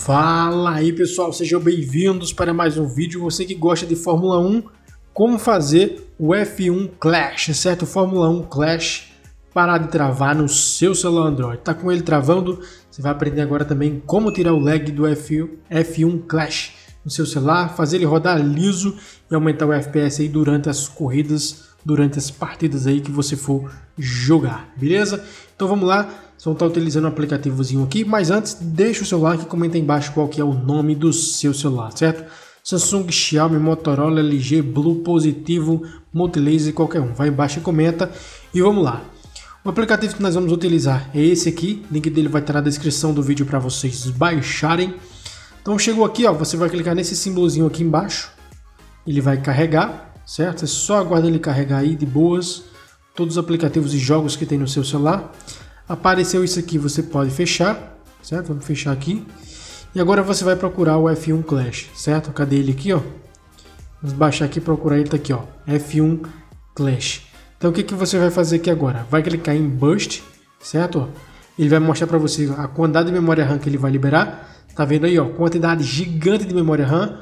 Fala aí pessoal, sejam bem-vindos para mais um vídeo. Você que gosta de Fórmula 1, como fazer o F1 Clash, certo? Fórmula 1 Clash, parar de travar no seu celular Android. Tá com ele travando? Você vai aprender agora também como tirar o lag do F1 Clash no seu celular, fazer ele rodar liso e aumentar o FPS aí durante as corridas, durante as partidas aí que você for jogar, beleza? Então vamos lá, vocês vão estar utilizando um aplicativozinho aqui, mas antes deixa o seu like e comenta aí embaixo qual que é o nome do seu celular, certo? Samsung, Xiaomi, Motorola, LG, Blue, Positivo, Multilaser, qualquer um. Vai embaixo e comenta e vamos lá. O aplicativo que nós vamos utilizar é esse aqui, o link dele vai estar na descrição do vídeo para vocês baixarem. Então chegou aqui, ó, você vai clicar nesse símbolozinho aqui embaixo, ele vai carregar, certo? É só aguardar ele carregar aí de boas, todos os aplicativos e jogos que tem no seu celular. Apareceu isso aqui, você pode fechar, certo? Vamos fechar aqui. E agora você vai procurar o F1 Clash, certo? Cadê ele aqui, ó? Vamos baixar aqui e procurar ele, tá aqui, ó, F1 Clash. Então o que você vai fazer aqui agora? Vai clicar em Burst, certo? Ele vai mostrar para você a quantidade de memória RAM que ele vai liberar. Tá vendo aí, ó, quantidade gigante de memória RAM,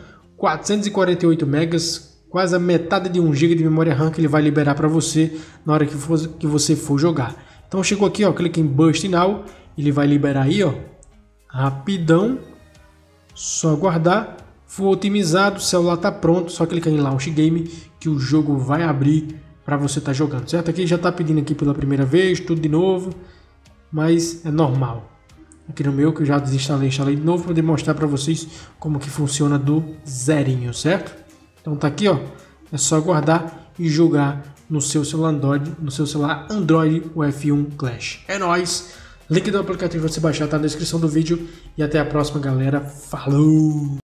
448 megas, quase a metade de 1 GB de memória RAM que ele vai liberar para você na hora que você for jogar. Então chegou aqui, ó, clica em Burst Now, ele vai liberar aí, ó, rapidão, só aguardar, for otimizado, o celular tá pronto, só clicar em Launch Game que o jogo vai abrir para você estar jogando, certo? Aqui já tá pedindo aqui pela primeira vez, tudo de novo, mas é normal. Aqui no meu que eu já desinstalei, instalei de novo para demonstrar para vocês como que funciona do zerinho, certo? Então tá aqui, ó, é só aguardar e jogar no seu celular Android, o F1 Clash. É nóis! Link do aplicativo para você baixar tá na descrição do vídeo e até a próxima, galera. Falou!